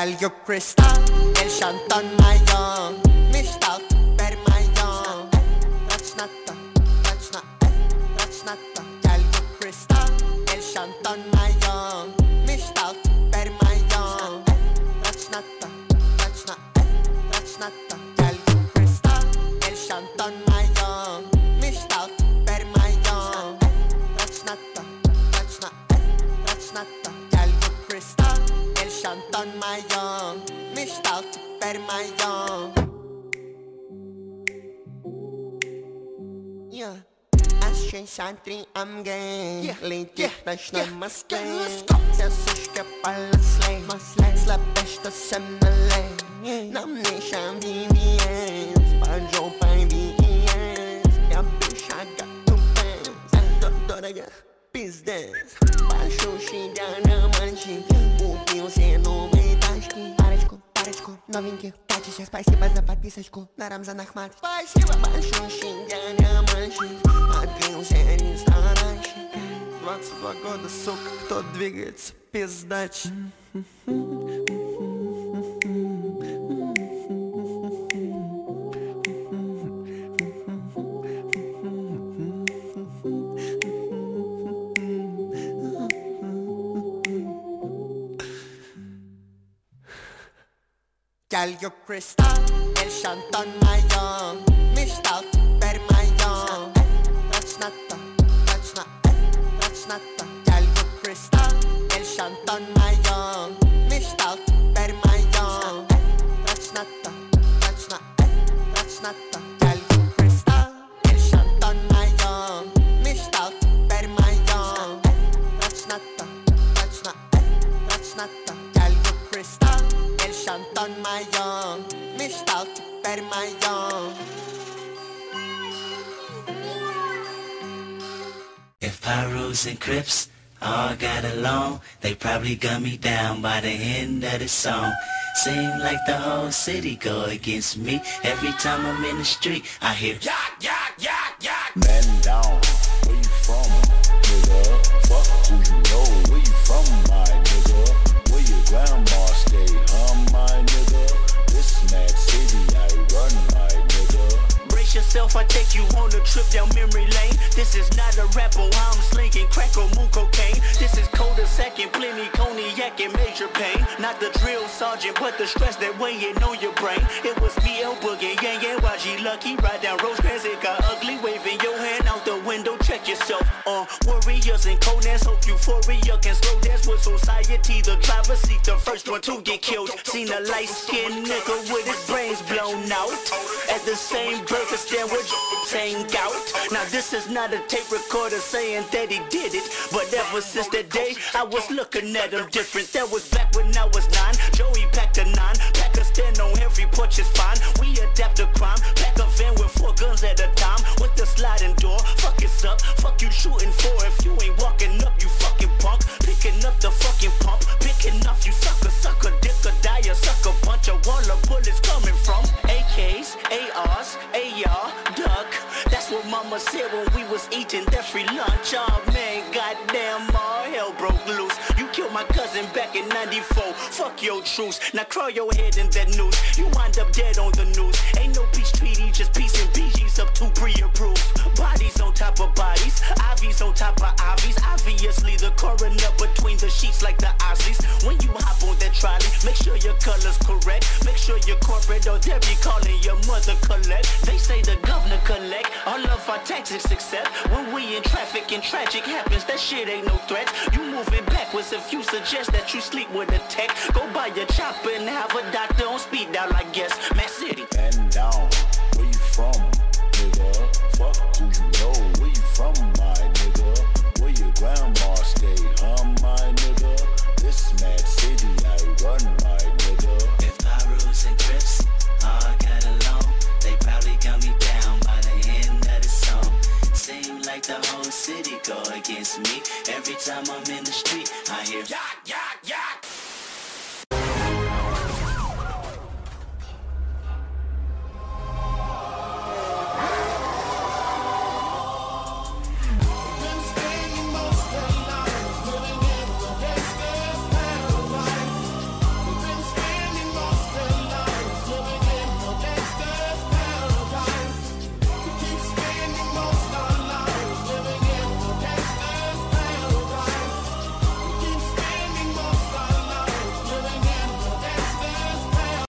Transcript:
Gel gök kristal, el şanton mayon. Mishtal, permayon. Rachnata, rachnata. Gel gök kristal, el şanton mayon. Mishtal, permayon. Rachnata, rachnata. Gel gök kristal, el şanton mayon. Mishtal, permayon. Rachnata, rachnata. Gel gök kristal, el şanton mayon. Mishtal, permayon. Yeah. Aşkın şantri amgen. Lady taş namaste. Sesuşke palasle. Slapešta sem nale. Nam nešam VVS. Panjo pai VVS. Ja biša ga tupes. Doraga pizdes. Pašuši dana manši. Kupil se nove taški. Парочку новеньких пачечек. Спасибо за подписочку на Рамзан Ахмат. Спасибо. Pašuši dana manši. Открылся ресторанчик. 22 года, сука, кто двигается, пиздач. Gel gök kristal, el şanton mayon. Mishtal, permayon. Rachnata, rachnata. Gel gök kristal, el şanton mayon. Mishtal, permayon. Rachnata, rachnata. Gel gök kristal, el şanton mayon. Mishtal, permayon. Rachnata, rachnata. Gel gök kristal, el şanton mayon. Mishtal, permayon. If Pyros and Crips all got along, they probably gun me down by the end of the song. Seem like the whole city go against me. Every time I'm in the street, I hear yak, yak, yak, yak. Man down, where you from, nigga? Fuck who you know, where you from, my nigga? Where your grandma stay, my nigga? This mad city I run, my nigga. Brace yourself, I take you on a trip down memory lane. This is not a rapper, I'm slinging crack or moon cocaine. This is cul-de-sac and plenty cognac and major pain. Not the drill sergeant, but the stress that weighing on your brain. It was BL Boogie, yeah, YG Lucky. Ride down Rosecrans, it got ugly. Waving your hand out the window, check yourself. Warriors and Conans, hope euphoria can slow dance with society. The driver seat, the first one to get killed. Seen a light-skinned nigga with his brains blown out. At the same burger stand with saying gout. Now this is not a tape recorder saying that he did it, but ever since that day I was looking at him different. That was back when I was 9. Joey packed a 9. Pack a stand on every porch is fine. We adapt to crime. Pack a van with 4 guns at a time with the sliding door. Fuck it's up. Fuck you shooting for if you ain't walking up, you fucking punk. Picking up the fucking pump. Picking off you sucker dick or die a sucker punch. A wall of bullets coming from AKs, ARs, AR, duck. That's what mama said when we was eating that free lunch. Oh man, goddamn, all hell broke loose. You killed my cousin back in 94. Fuck your truce. Now crawl your head in that noose. You wind up dead on the news. Ain't no peace treaty, just peace and BG's up to pre-approved. Bodies on top of bodies, IVs on top of IVs. Obviously the coroner between the sheets like the Osleys. When you hop on that trolley, make sure your color's correct. Make sure you're corporate or they'll be calling your mother collect. They say the governor collect all of our taxes except when we in traffic and tragic happens. That shit ain't no threat. You moving backwards if you suggest that you sleep with a tech. Go buy your chopper and have a doctor on speed dial, I guess. Mass City. Man down, where you from, nigga? Fuck who you know, where you from, my nigga? Where your grandma stay, my nigga? This mad city I run, my nigga. If Pyros and Crips all got along, they probably gun me down by the end of the song. Seem like the whole city go against me. Every time I'm in the street, I hear yak, yak, yak.